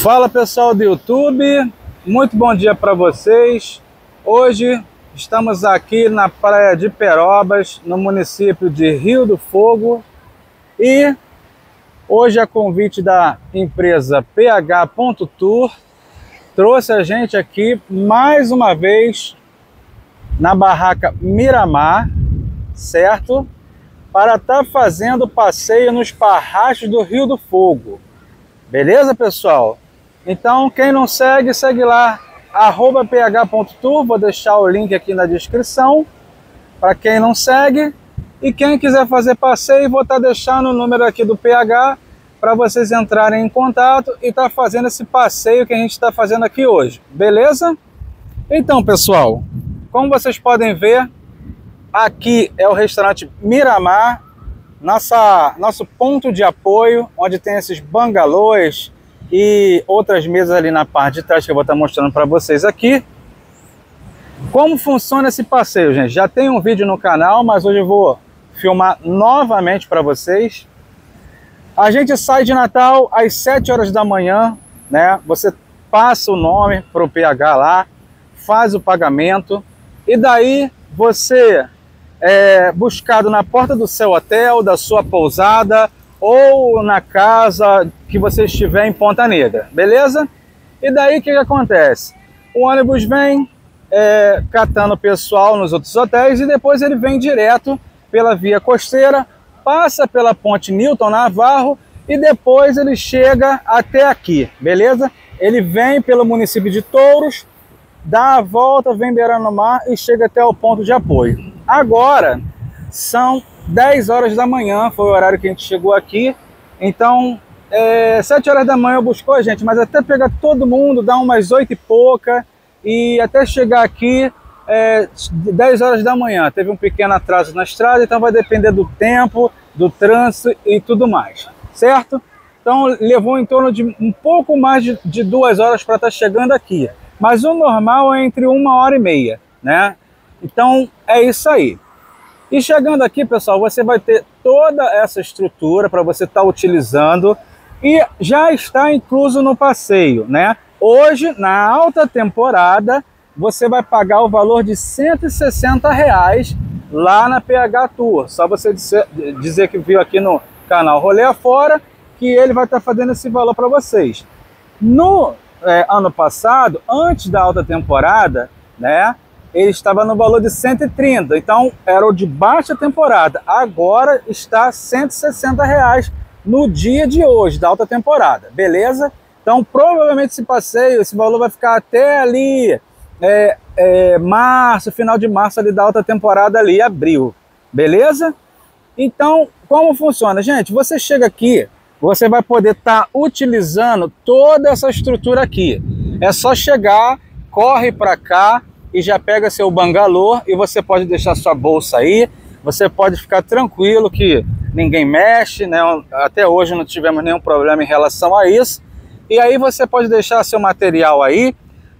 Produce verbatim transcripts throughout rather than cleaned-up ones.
Fala pessoal do YouTube, muito bom dia para vocês. Hoje estamos aqui na praia de Perobas, no município de Rio do Fogo, e hoje a convite da empresa P H ponto tour trouxe a gente aqui mais uma vez na barraca Miramar, certo? Para estar fazendo passeio nos parrachos do Rio do Fogo. Beleza, pessoal? Então, quem não segue, segue lá, arroba P H ponto tour, vou deixar o link aqui na descrição, para quem não segue. E quem quiser fazer passeio, vou estar deixando o número aqui do P H, para vocês entrarem em contato e estar fazendo esse passeio que a gente está fazendo aqui hoje, beleza? Então, pessoal, como vocês podem ver, aqui é o restaurante Miramar, nossa, nosso ponto de apoio, onde tem esses bangalôs e outras mesas ali na parte de trás que eu vou estar mostrando para vocês aqui. Como funciona esse passeio, gente? Já tem um vídeo no canal, mas hoje eu vou filmar novamente para vocês. A gente sai de Natal às sete horas da manhã, né? Você passa o nome para o P H lá, faz o pagamento e daí você é buscado na porta do seu hotel, da sua pousada ou na casa que você estiver em Ponta Negra, beleza? E daí o que, que acontece? O ônibus vem é, catando o pessoal nos outros hotéis e depois ele vem direto pela via costeira, passa pela ponte Newton Navarro e depois ele chega até aqui, beleza? Ele vem pelo município de Touros, dá a volta, vem beirando o mar e chega até o ponto de apoio. Agora são dez horas da manhã, foi o horário que a gente chegou aqui. Então, é, sete horas da manhã buscou a gente, mas até pegar todo mundo dá umas oito e pouca. E até chegar aqui, é, dez horas da manhã. Teve um pequeno atraso na estrada, então vai depender do tempo, do trânsito e tudo mais, certo? Então levou em torno de um pouco mais de, de duas horas para estar chegando aqui. Mas o normal é entre uma hora e meia, né? Então é isso aí. E chegando aqui, pessoal, você vai ter toda essa estrutura para você estar utilizando e já está incluso no passeio, né? Hoje, na alta temporada, você vai pagar o valor de cento e sessenta reais lá na P H Tour. Só você dizer, dizer que viu aqui no canal Rolê Afora que ele vai estar fazendo esse valor para vocês. No é, ano passado, antes da alta temporada, né? Ele estava no valor de cento e trinta, então era o de baixa temporada. Agora está cento e sessenta reais no dia de hoje, da alta temporada, beleza? Então provavelmente esse passeio, esse valor vai ficar até ali, é, é, março, final de março ali da alta temporada ali, abril, beleza? Então, como funciona? Gente, você chega aqui, você vai poder estar utilizando toda essa estrutura aqui. É só chegar, corre para cá, e já pega seu bangalô e você pode deixar sua bolsa aí, você pode ficar tranquilo que ninguém mexe, né? Até hoje não tivemos nenhum problema em relação a isso. E aí você pode deixar seu material aí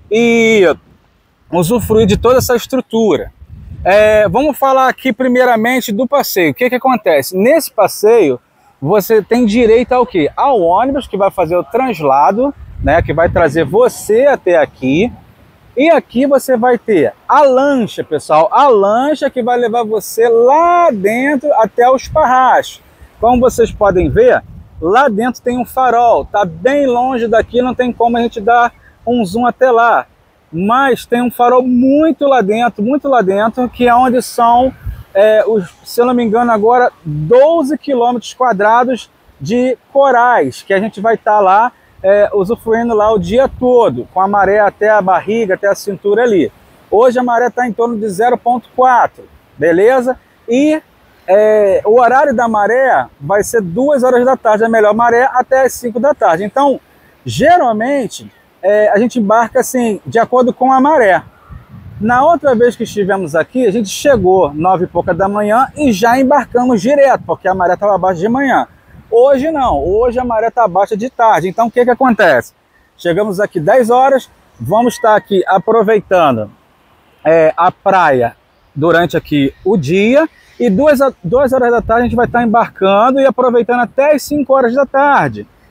e usufruir de toda essa estrutura. É, vamos falar aqui primeiramente do passeio. O que que acontece? Nesse passeio você tem direito ao quê? Ao ônibus que vai fazer o translado, né? Que vai trazer você até aqui. E aqui você vai ter a lancha, pessoal, a lancha que vai levar você lá dentro até os parrachos. Como vocês podem ver, lá dentro tem um farol, tá bem longe daqui, não tem como a gente dar um zoom até lá. Mas tem um farol muito lá dentro, muito lá dentro, que é onde são, é, os, se eu não me engano agora, doze quilômetros quadrados de corais, que a gente vai estar lá, É, usufruindo lá o dia todo, com a maré até a barriga, até a cintura ali. Hoje a maré está em torno de zero ponto quatro, beleza? E é, o horário da maré vai ser duas horas da tarde, a melhor maré, até as cinco da tarde. Então, geralmente, é, a gente embarca assim, de acordo com a maré. Na outra vez que estivemos aqui, a gente chegou nove e pouca da manhã e já embarcamos direto, porque a maré estava abaixo de manhã. Hoje não, hoje a maré está baixa de tarde, então o que que acontece? Chegamos aqui dez horas, vamos estar aqui aproveitando é, a praia durante aqui o dia e duas, duas horas da tarde a gente vai estar embarcando e aproveitando até as cinco horas da tarde.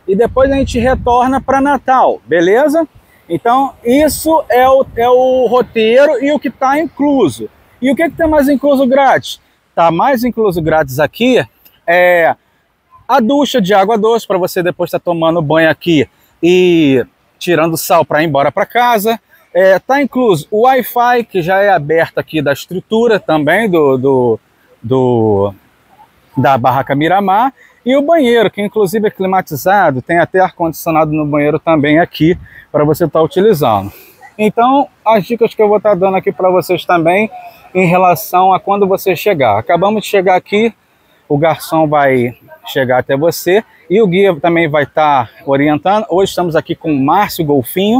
e depois a gente retorna para Natal, beleza? Então isso é o, é o roteiro e o que está incluso. E o que está mais incluso grátis? Está mais incluso grátis aqui é a ducha de água doce para você depois estar tá tomando banho aqui e tirando sal para ir embora para casa. É, tá incluso o Wi-Fi, que já é aberto aqui da estrutura também do, do, do da Barraca Miramar, e o banheiro, que inclusive é climatizado, tem até ar-condicionado no banheiro também aqui para você estar tá utilizando. Então, as dicas que eu vou estar tá dando aqui para vocês também em relação a quando você chegar. Acabamos de chegar aqui, o garçom vai chegar até você e o guia também vai estar tá orientando. Hoje estamos aqui com o Márcio Golfinho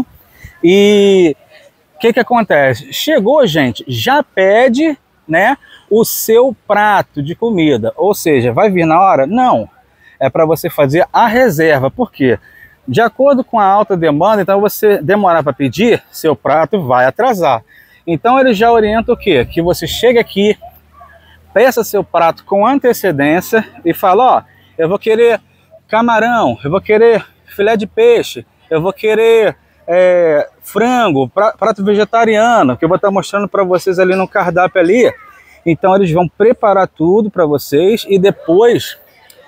e o que que acontece? Chegou, gente, já pede, né, o seu prato de comida, ou seja, vai vir na hora? Não, é para você fazer a reserva. Por quê? De acordo com a alta demanda, então você demorar para pedir, seu prato vai atrasar. Então ele já orienta o quê? Que você chegue aqui, peça seu prato com antecedência e fala, ó, eu vou querer camarão, eu vou querer filé de peixe, eu vou querer é, frango, prato vegetariano, que eu vou estar mostrando para vocês ali no cardápio ali. Então eles vão preparar tudo para vocês e depois,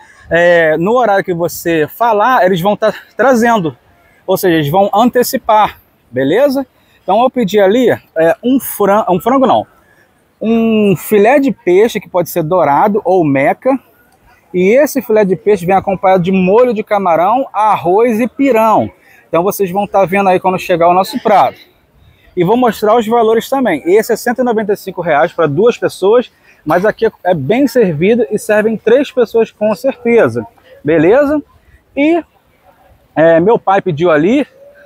é, no horário que você falar, eles vão estar trazendo. Ou seja, eles vão antecipar, beleza? Então eu pedi ali é, um frango, um frango não, um filé de peixe que pode ser dourado ou meca. E esse filé de peixe vem acompanhado de molho de camarão, arroz e pirão. Então vocês vão estar vendo aí quando chegar o nosso prato. E vou mostrar os valores também. Esse é cento e noventa e cinco reais para duas pessoas, mas aqui é bem servido e servem três pessoas com certeza. Beleza? E é, meu pai pediu ali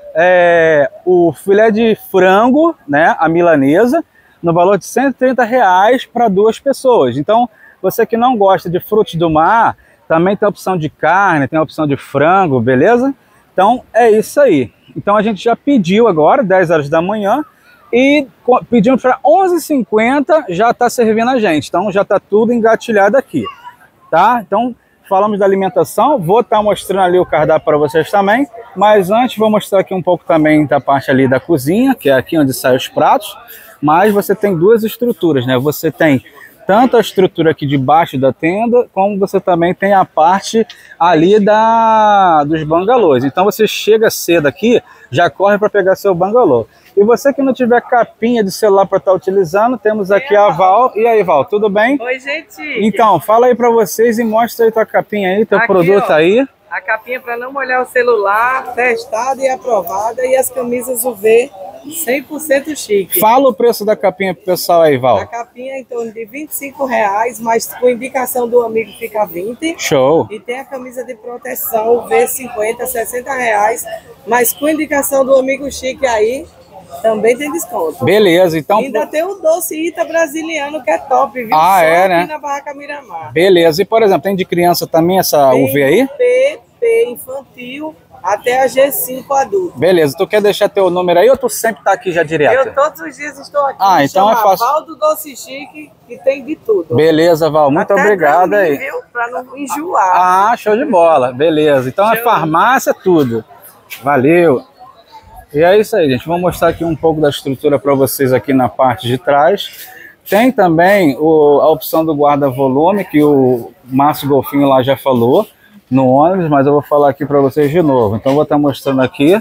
é, o filé de frango, né, a milanesa, no valor de cento e trinta reais para duas pessoas. Então, você que não gosta de frutos do mar, também tem a opção de carne, tem a opção de frango, beleza? Então, é isso aí. Então, a gente já pediu agora, dez horas da manhã, e pedimos para onze e cinquenta, já está servindo a gente. Então, já está tudo engatilhado aqui, tá? Então, falamos da alimentação, vou estar tá mostrando ali o cardápio para vocês também, mas antes vou mostrar aqui um pouco também da parte ali da cozinha, que é aqui onde saem os pratos, mas você tem duas estruturas, né? Você tem tanto a estrutura aqui debaixo da tenda, como você também tem a parte ali da, dos bangalôs. Então você chega cedo aqui, já corre para pegar seu bangalô. E você que não tiver capinha de celular para estar tá utilizando, temos aqui a Val. E aí, Val, tudo bem? Oi, gente. Então, fala aí para vocês e mostra aí tua capinha aí, teu aqui, produto ó, aí. A capinha para não molhar o celular, testada e aprovada, e as camisas U V cem por cento chique. Fala o preço da capinha pro pessoal aí, Val. A capinha é em torno de vinte e cinco reais, mas com indicação do amigo fica vinte. Show. E tem a camisa de proteção U V cinquenta, sessenta reais, mas com indicação do amigo chique aí, também tem desconto. Beleza, então... E ainda tem o doce Ita brasiliano, que é top, viu? Ah, Só é, aqui né? na Barraca Miramar. Beleza, e por exemplo, tem de criança também essa Tem U V aí? P P infantil até a G cinco adulto. Beleza, tu quer deixar teu número aí ou tu sempre tá aqui já direto? Eu todos os dias estou aqui. Ah, então é fácil. Val do Doce Chique, que tem de tudo. Beleza, Val, muito até obrigado pra mim, aí. Viu? Pra não enjoar. Ah, show de bola, beleza. Então show. É farmácia tudo. Valeu. E é isso aí, gente. Vou mostrar aqui um pouco da estrutura para vocês aqui na parte de trás. Tem também o, a opção do guarda-volume, que o Márcio Golfinho lá já falou no ônibus, mas eu vou falar aqui para vocês de novo. Então vou estar mostrando aqui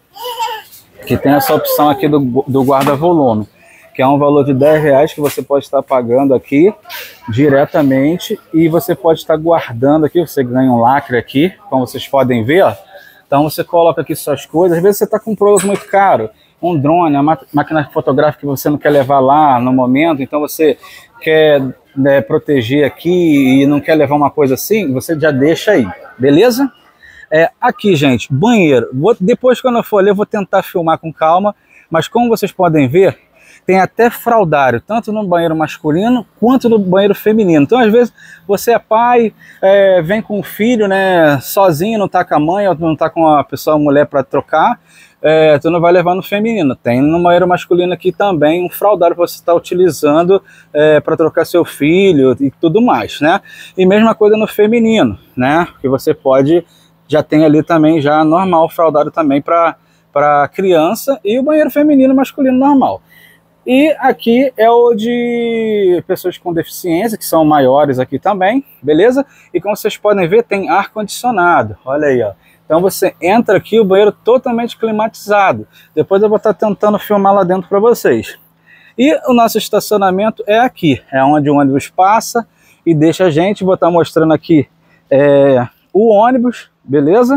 que tem essa opção aqui do, do guarda-volume, que é um valor de dez reais que você pode estar pagando aqui diretamente e você pode estar guardando aqui. Você ganha um lacre aqui, como vocês podem ver, ó. Então você coloca aqui suas coisas. Às vezes você está com um produto muito caro, um drone, uma máquina fotográfica que você não quer levar lá no momento, então você quer, né, proteger aqui e não quer levar uma coisa assim, você já deixa aí, beleza? É, aqui, gente, banheiro. Vou, depois, quando eu for ler, eu vou tentar filmar com calma, mas como vocês podem ver, tem até fraldário, tanto no banheiro masculino quanto no banheiro feminino. Então, às vezes, você é pai, é, vem com o filho, né, sozinho, não tá com a mãe, ou não tá com a pessoa, a mulher para trocar, é, tu não vai levar no feminino. Tem no banheiro masculino aqui também um fraldário que você está utilizando é, para trocar seu filho e tudo mais, né? E mesma coisa no feminino, né? Que você pode já tem ali também, já normal, fraldado também para para criança, e o banheiro feminino e masculino normal. E aqui é o de pessoas com deficiência, que são maiores aqui também, beleza? E como vocês podem ver, tem ar-condicionado, olha aí, ó. Então você entra aqui, o banheiro totalmente climatizado. Depois eu vou estar tentando filmar lá dentro para vocês. E o nosso estacionamento é aqui, é onde o ônibus passa e deixa a gente. Vou estar mostrando aqui é, o ônibus, beleza?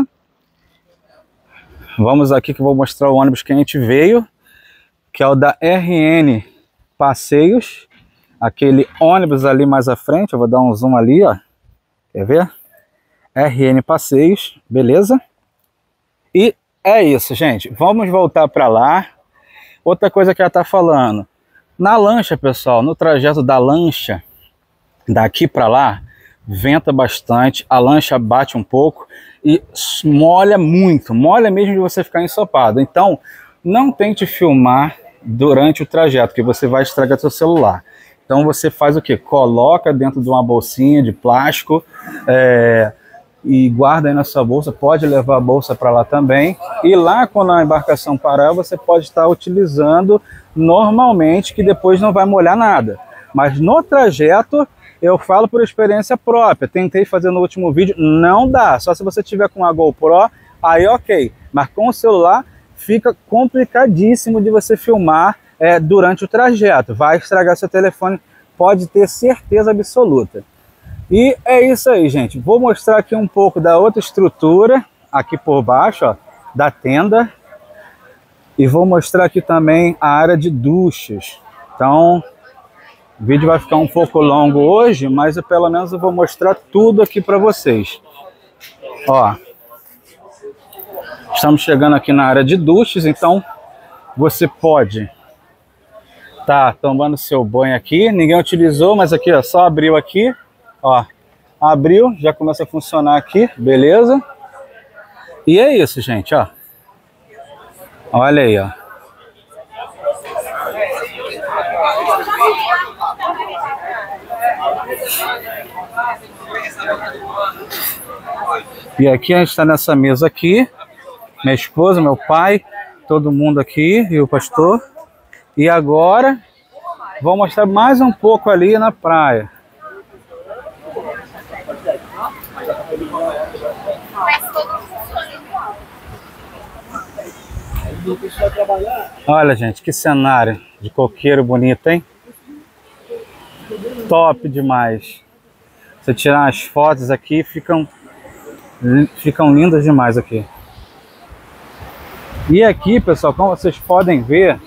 Vamos aqui que eu vou mostrar o ônibus que a gente veio, que é o da R N Passeios, aquele ônibus ali mais à frente. Eu vou dar um zoom ali, ó, quer ver? R N Passeios, beleza? E é isso, gente, vamos voltar para lá. Outra coisa que ela tá falando, na lancha, pessoal, no trajeto da lancha, daqui para lá, venta bastante, a lancha bate um pouco e molha muito, molha mesmo de você ficar ensopado. Então, não tente filmar durante o trajeto, que você vai estragar seu celular. Então você faz o que? Coloca dentro de uma bolsinha de plástico é, e guarda aí na sua bolsa. Pode levar a bolsa para lá também. E lá, quando a embarcação parar, você pode estar utilizando normalmente, que depois não vai molhar nada. Mas no trajeto, eu falo por experiência própria. Tentei fazer no último vídeo, não dá. Só se você tiver com a GoPro, aí ok. Mas com o celular, fica complicadíssimo de você filmar é, durante o trajeto. Vai estragar seu telefone, pode ter certeza absoluta. E é isso aí, gente. Vou mostrar aqui um pouco da outra estrutura, aqui por baixo, ó, da tenda. E vou mostrar aqui também a área de duchas. Então, o vídeo vai ficar um pouco longo hoje, mas eu, pelo menos eu vou mostrar tudo aqui para vocês. Ó, estamos chegando aqui na área de duches, então você pode tá tomando seu banho aqui. Ninguém utilizou, mas aqui, ó, só abriu aqui, ó, abriu, já começa a funcionar aqui, beleza? E é isso, gente, ó. Olha aí, ó. E aqui a gente está nessa mesa aqui, minha esposa, meu pai, todo mundo aqui e o pastor. E agora vou mostrar mais um pouco ali na praia. Olha, gente, que cenário de coqueiro bonito, hein? Top demais. Se tirar as fotos aqui, ficam ficam lindas demais aqui. E aqui, pessoal, como vocês podem ver,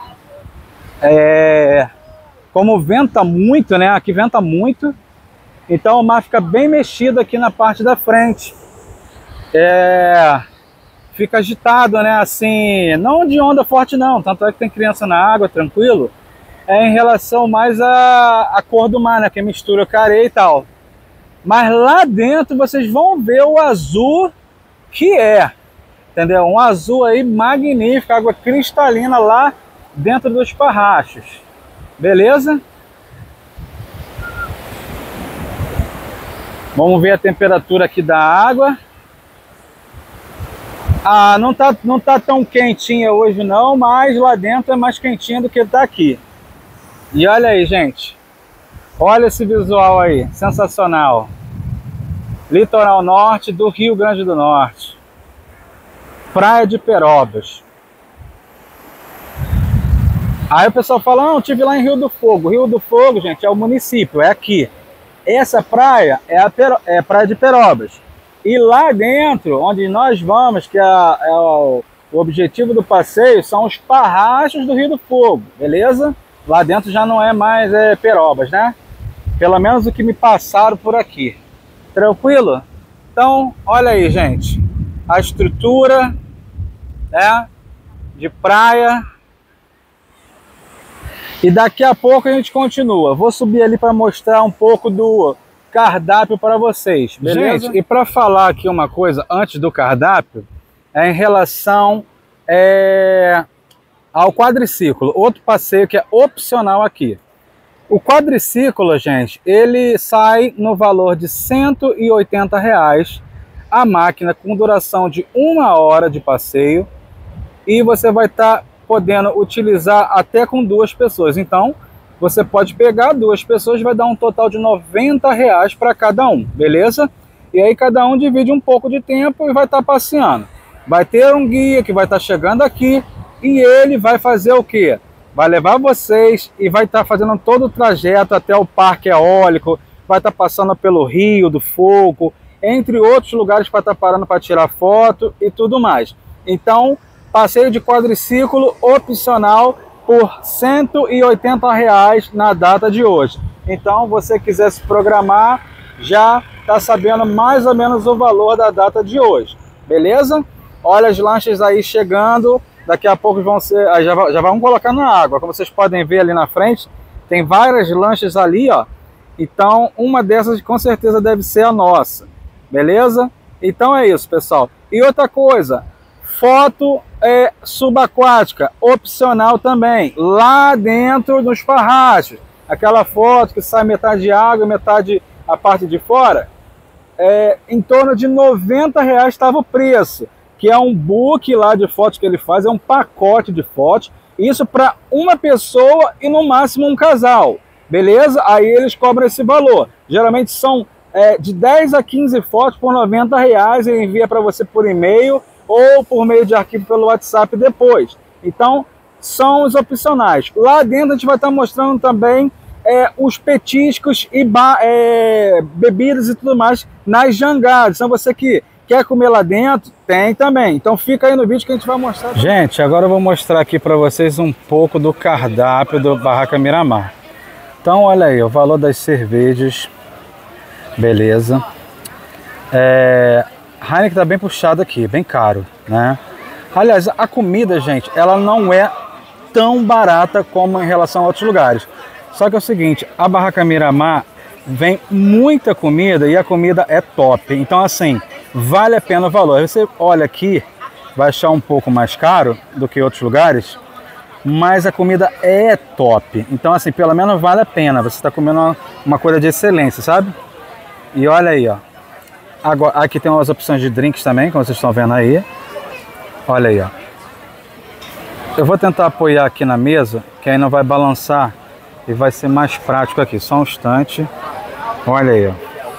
é, como venta muito, né? Aqui venta muito, então o mar fica bem mexido aqui na parte da frente. É, fica agitado, né? Assim, não de onda forte não, tanto é que tem criança na água, tranquilo. É em relação mais à, à cor do mar, né? Que mistura com a areia e tal. Mas lá dentro vocês vão ver o azul que é, entendeu? Um azul aí magnífico, água cristalina lá dentro dos parrachos, beleza? Vamos ver a temperatura aqui da água. Ah, não tá, não tá tão quentinha hoje não, mas lá dentro é mais quentinha do que tá aqui. E olha aí, gente. Olha esse visual aí, sensacional. Litoral norte do Rio Grande do Norte. Praia de Perobas. Aí o pessoal fala, não, eu estive lá em Rio do Fogo. Rio do Fogo, gente, é o município, é aqui. Essa praia é a Pero, é Praia de Perobas. E lá dentro, onde nós vamos, que é, é o, o objetivo do passeio, são os parrachos do Rio do Fogo, beleza? Lá dentro já não é mais é, Perobas, né? Pelo menos o que me passaram por aqui. Tranquilo? Então, olha aí, gente. A estrutura, né, de praia. E daqui a pouco a gente continua. Vou subir ali para mostrar um pouco do cardápio para vocês, beleza? Gente, e para falar aqui uma coisa antes do cardápio, é em relação é, ao quadriciclo. Outro passeio que é opcional aqui. O quadriciclo, gente, ele sai no valor de cento e oitenta reais a máquina com duração de uma hora de passeio e você vai estar tá podendo utilizar até com duas pessoas. Então, você pode pegar duas pessoas, vai dar um total de noventa reais para cada um, beleza? E aí cada um divide um pouco de tempo e vai estar tá passeando. Vai ter um guia que vai estar tá chegando aqui e ele vai fazer o quê? Vai levar vocês e vai estar tá fazendo todo o trajeto até o Parque Eólico, vai estar tá passando pelo Rio do Fogo, entre outros lugares para estar tá parando para tirar foto e tudo mais. Então, passeio de quadriciclo opcional por cento e oitenta reais na data de hoje. Então, você quiser se programar, já está sabendo mais ou menos o valor da data de hoje, beleza? Olha as lanchas aí chegando, daqui a pouco vão ser, já, já vão colocar na água, como vocês podem ver ali na frente, tem várias lanchas ali, ó. Então, uma dessas com certeza deve ser a nossa, beleza? Então é isso, pessoal. E outra coisa, foto é, subaquática, opcional também, lá dentro dos farrachos. Aquela foto que sai metade de água e metade a parte de fora, é, em torno de noventa reais estava o preço, que é um book lá de fotos que ele faz, é um pacote de fotos, isso para uma pessoa e no máximo um casal, beleza? Aí eles cobram esse valor, geralmente são é, de dez a quinze fotos por noventa reais, ele envia para você por e-mail ou por meio de arquivo pelo WhatsApp depois. Então, são os opcionais. Lá dentro a gente vai estar mostrando também é, os petiscos e é, bebidas e tudo mais nas jangadas. Então você que quer comer lá dentro, tem também. Então fica aí no vídeo que a gente vai mostrar. Gente, agora eu vou mostrar aqui para vocês um pouco do cardápio do Barraca Miramar. Então olha aí, o valor das cervejas. Beleza. É... Heineken tá bem puxado aqui, bem caro, né? Aliás, a comida, gente, ela não é tão barata como em relação a outros lugares. Só que é o seguinte, a Barraca Miramar vem muita comida e a comida é top. Então, assim, vale a pena o valor. Você olha aqui, vai achar um pouco mais caro do que outros lugares, mas a comida é top. Então, assim, pelo menos vale a pena. Você está comendo uma, uma coisa de excelência, sabe? E olha aí, ó. Agora, aqui tem umas opções de drinks também, como vocês estão vendo aí. Olha aí, ó. Eu vou tentar apoiar aqui na mesa, que aí não vai balançar e vai ser mais prático aqui. Só um instante. Olha aí, ó.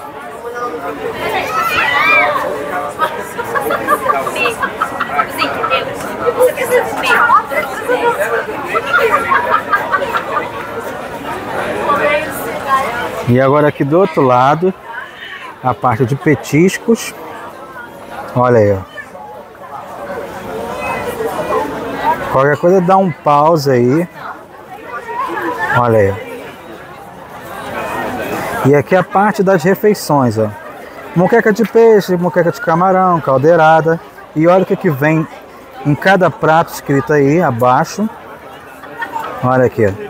E agora aqui do outro lado, a parte de petiscos. Olha aí, ó. Qualquer coisa dá um pause aí. Olha aí. E aqui a parte das refeições, ó. Moqueca de peixe, moqueca de camarão, caldeirada. E olha o que que vem em cada prato escrito aí abaixo. Olha aqui, ó.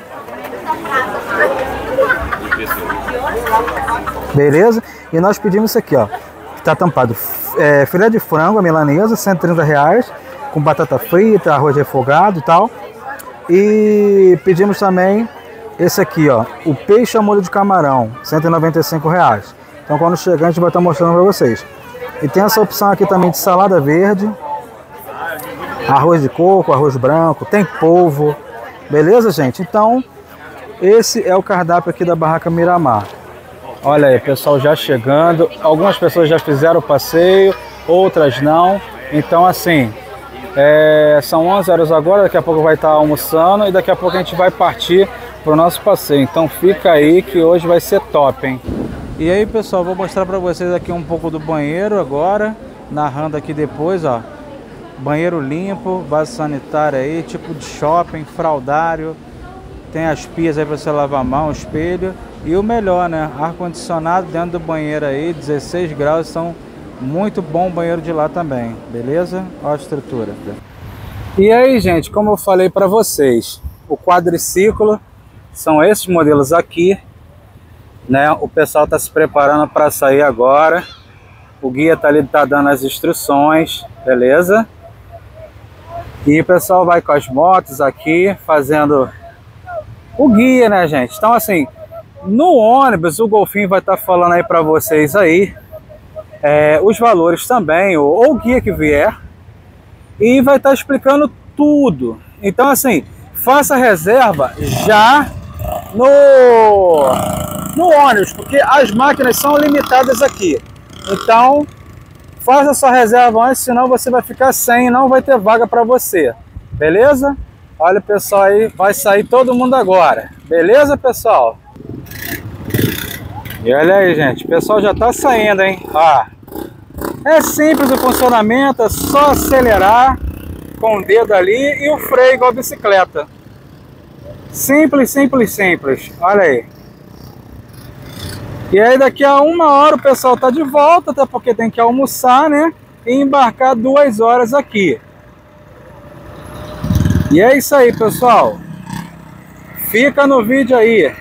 Beleza? E nós pedimos isso aqui, ó. Que tá tampado. É, filé de frango, a milanesa, cento e trinta reais. Com batata frita, arroz refogado e tal. E pedimos também esse aqui, ó. O peixe a molho de camarão, cento e noventa e cinco reais. Então quando chegar a gente vai estar mostrando para vocês. E tem essa opção aqui também de salada verde. Arroz de coco, arroz branco, tem polvo. Beleza, gente? Então, esse é o cardápio aqui da Barraca Miramar. Olha aí, pessoal já chegando. Algumas pessoas já fizeram o passeio, outras não. Então, assim, é, são onze horas agora, daqui a pouco vai estar almoçando e daqui a pouco a gente vai partir para o nosso passeio. Então fica aí que hoje vai ser top, hein? E aí, pessoal, vou mostrar para vocês aqui um pouco do banheiro agora, narrando aqui depois, ó. Banheiro limpo, vaso sanitário aí, tipo de shopping, fraldário. Tem as pias aí para você lavar a mão, espelho. E o melhor, né? Ar-condicionado dentro do banheiro aí, dezesseis graus, são muito bom banheiro de lá também, beleza? Olha a estrutura. E aí, gente, como eu falei para vocês, o quadriciclo são esses modelos aqui, né? O pessoal está se preparando para sair agora. O guia tá ali, tá dando as instruções, beleza? E o pessoal vai com as motos aqui, fazendo o guia, né, gente? Então, assim, no ônibus, o Golfinho vai estar falando aí para vocês aí é, os valores também, ou, ou o guia que vier, e vai estar explicando tudo. Então assim, faça reserva já no, no ônibus, porque as máquinas são limitadas aqui. Então, faça sua reserva antes, senão você vai ficar sem e não vai ter vaga para você. Beleza? Olha, pessoal, aí vai sair todo mundo agora. Beleza, pessoal? E olha aí, gente, o pessoal já tá saindo, hein? Ó, é simples o funcionamento, é só acelerar com o dedo ali e o freio igual a bicicleta. Simples, simples, simples. Olha aí. E aí daqui a uma hora o pessoal tá de volta, até porque tem que almoçar, né? E embarcar duas horas aqui. E é isso aí, pessoal. Fica no vídeo aí.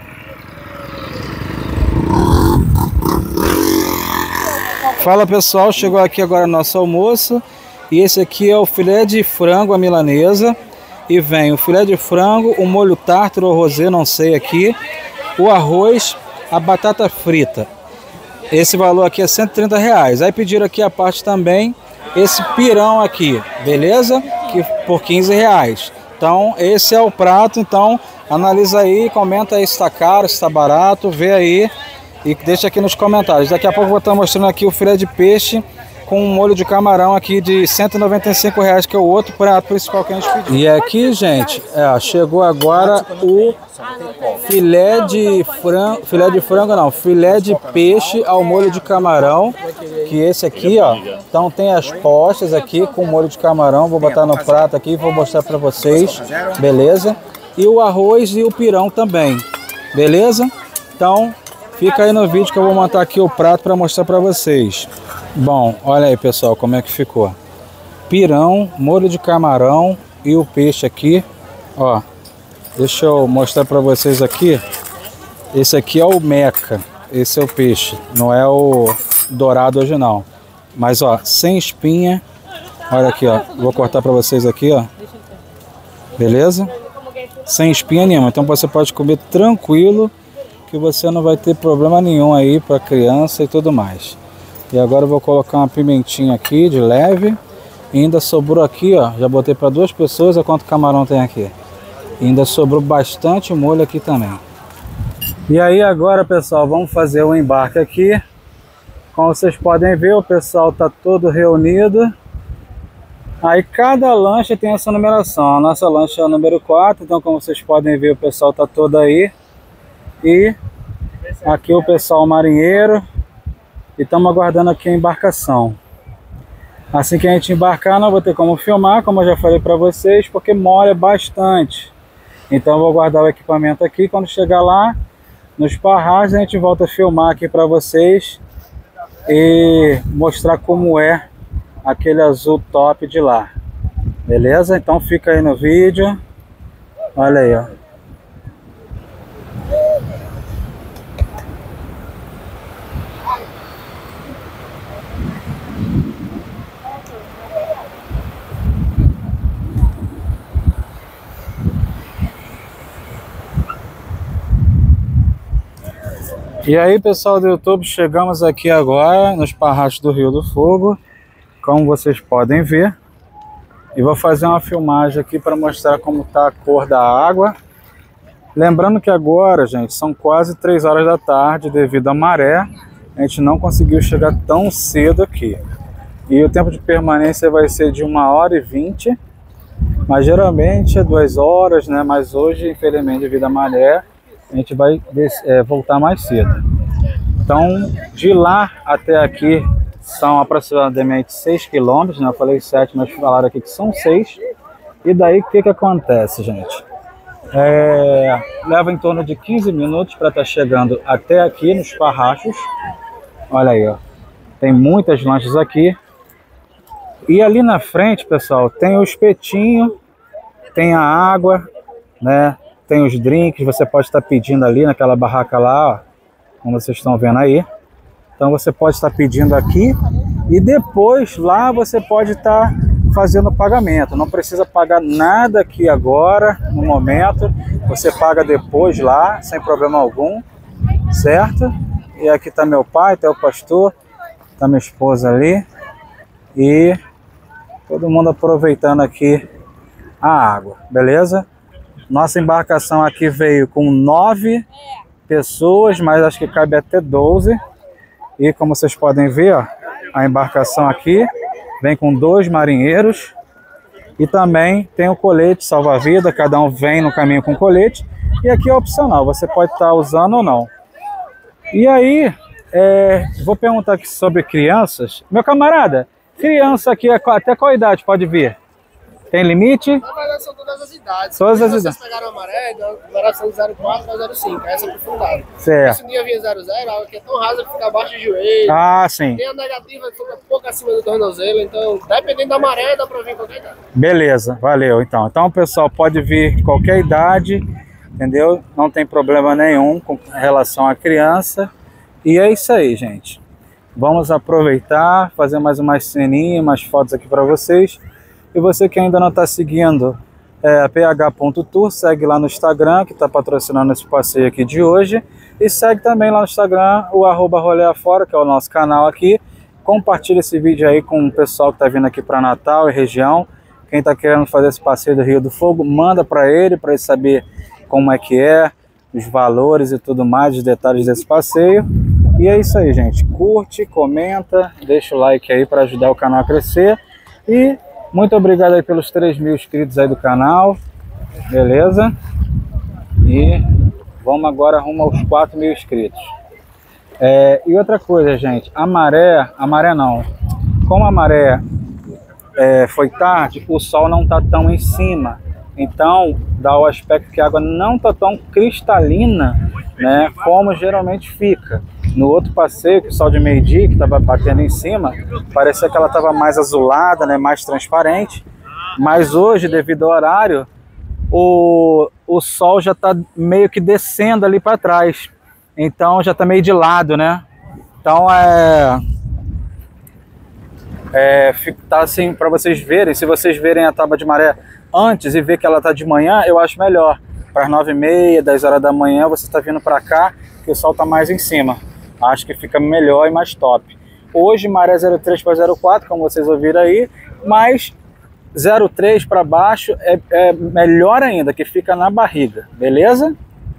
Fala, pessoal, chegou aqui agora nosso almoço. E esse aqui é o filé de frango à milanesa. E vem o filé de frango, o molho tártaro ou rosé, não sei aqui, o arroz, a batata frita. Esse valor aqui é cento e trinta reais. Aí pediram aqui a parte também esse pirão aqui, beleza? Que por quinze reais. Então esse é o prato. Então analisa aí, comenta aí se está caro, se está barato, vê aí e deixa aqui nos comentários. Daqui a pouco eu vou estar mostrando aqui o filé de peixe com um molho de camarão aqui de cento e noventa e cinco reais, que é o outro prato principal que a gente pediu. E aqui, gente, é, chegou agora o filé de frango, filé de frango não, filé de peixe ao molho de camarão, que esse aqui, ó, então tem as postas aqui com molho de camarão, vou botar no prato aqui e vou mostrar para vocês, beleza? E o arroz e o pirão também, beleza? Então, fica aí no vídeo que eu vou montar aqui o prato para mostrar para vocês. Bom, olha aí, pessoal, como é que ficou. Pirão, molho de camarão e o peixe aqui, ó. Deixa eu mostrar para vocês aqui. Esse aqui é o meca, esse é o peixe, não é o dourado hoje não. Mas ó, sem espinha. Olha aqui, ó. Vou cortar para vocês aqui, ó. Beleza? Sem espinha nenhuma. Então você pode comer tranquilo, que você não vai ter problema nenhum aí para criança e tudo mais. E agora eu vou colocar uma pimentinha aqui de leve. E ainda sobrou aqui, ó. Já botei para duas pessoas. Olha quanto camarão tem aqui. E ainda sobrou bastante molho aqui também. E aí agora, pessoal, vamos fazer o embarque aqui. Como vocês podem ver, o pessoal tá todo reunido. Aí cada lancha tem essa numeração. A nossa lancha é a número quatro. Então, como vocês podem ver, o pessoal tá todo aí. E aqui o pessoal marinheiro. E estamos aguardando aqui a embarcação. Assim que a gente embarcar, não vou ter como filmar, como eu já falei para vocês, porque molha bastante. Então eu vou guardar o equipamento aqui. Quando chegar lá, nos parrais, a gente volta a filmar aqui para vocês e mostrar como é aquele azul top de lá. Beleza? Então fica aí no vídeo. Olha aí, ó. E aí, pessoal do YouTube, chegamos aqui agora nos parrachos do Rio do Fogo, como vocês podem ver. E vou fazer uma filmagem aqui para mostrar como está a cor da água. Lembrando que agora, gente, são quase três horas da tarde, devido à maré. A gente não conseguiu chegar tão cedo aqui. E o tempo de permanência vai ser de uma hora e vinte. Mas geralmente é duas horas, né? Mas hoje, infelizmente, devido à maré, a gente vai é, voltar mais cedo. Então, de lá até aqui são aproximadamente seis quilômetros, né? Eu falei sete, mas falaram aqui que são seis. E daí, o que que acontece, gente? É, leva em torno de quinze minutos para estar chegando até aqui nos parrachos. Olha aí, ó. Tem muitas lanchas aqui. E ali na frente, pessoal, tem o espetinho, tem a água, né? Tem os drinks, você pode estar pedindo ali naquela barraca lá, ó, como vocês estão vendo aí. Então você pode estar pedindo aqui e depois lá você pode estar fazendo o pagamento. Não precisa pagar nada aqui agora, no momento. Você paga depois lá, sem problema algum, certo? E aqui está meu pai, está o pastor. Tá minha esposa ali. E todo mundo aproveitando aqui a água, beleza? Nossa embarcação aqui veio com nove pessoas, mas acho que cabe até doze. E como vocês podem ver, ó, a embarcação aqui vem com dois marinheiros. E também tem o colete salva-vida, cada um vem no caminho com colete. E aqui é opcional, você pode estar usando ou não. E aí, é, vou perguntar aqui sobre crianças. Meu camarada, criança aqui até qual idade pode vir? Tem limite? Na verdade são todas as idades. Todas as vocês idades. pegaram a maré, a numeração de zero quatro a zero cinco, essa é aprofundada. Certo. Esse dia vinha zero zero, a água que é tão rasa que fica abaixo de joelho. Ah, sim. Tem a negativa que fica um pouco acima do tornozelo, então dependendo da maré dá pra vir qualquer idade. Beleza, valeu então. Então o pessoal pode vir qualquer idade, entendeu? Não tem problema nenhum com relação à criança. E é isso aí, gente. Vamos aproveitar, fazer mais umas ceninhas, umas fotos aqui para vocês. E você que ainda não está seguindo é, p h ponto tour, segue lá no Instagram, que está patrocinando esse passeio aqui de hoje. E segue também lá no Instagram o arroba rolê afora, que é o nosso canal aqui. Compartilha esse vídeo aí com o pessoal que está vindo aqui para Natal e região. Quem está querendo fazer esse passeio do Rio do Fogo, manda para ele, para ele saber como é que é, os valores e tudo mais, os detalhes desse passeio. E é isso aí, gente. Curte, comenta, deixa o like aí para ajudar o canal a crescer. E muito obrigado aí pelos três mil inscritos aí do canal. Beleza? E vamos agora rumo aos quatro mil inscritos. É, e outra coisa, gente. A maré, a maré não. Como a maré é, foi tarde, o sol não tá tão em cima. Então dá o aspecto que a água não tá tão cristalina, né, como geralmente fica. No outro passeio, que o sol de meio-dia, que estava batendo em cima, parecia que ela estava mais azulada, né, mais transparente. Mas hoje, devido ao horário, o, o sol já está meio que descendo ali para trás. Então já está meio de lado, né? Então é... é tá assim, para vocês verem, se vocês verem a tábua de maré antes e ver que ela está de manhã, eu acho melhor. Para as nove e meia, dez horas da manhã, você está vindo para cá, que o sol está mais em cima. Acho que fica melhor e mais top. Hoje maré zero três para zero quatro, como vocês ouviram aí, mas zero três para baixo é, é melhor ainda, que fica na barriga, beleza?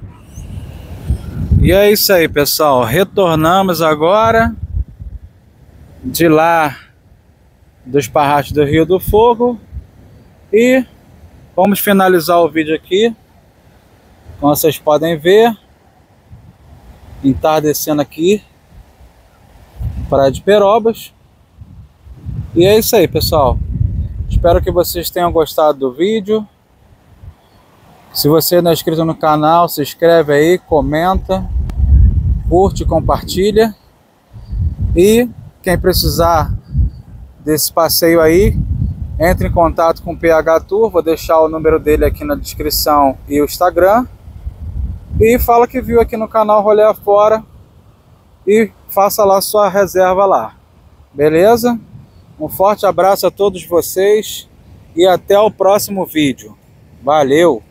E é isso aí, pessoal. Retornamos agora de lá dos Parrachos do Rio do Fogo e vamos finalizar o vídeo aqui. Como vocês podem ver, entardecendo aqui, Praia de Perobas. E é isso aí, pessoal. Espero que vocês tenham gostado do vídeo. Se você não é inscrito no canal, se inscreve aí, comenta, curte, compartilha. E quem precisar desse passeio aí, entre em contato com o P H Tour. Vou deixar o número dele aqui na descrição e o Instagram. E fala que viu aqui no canal Rolê Afora e faça lá sua reserva lá. Beleza? Um forte abraço a todos vocês e até o próximo vídeo. Valeu!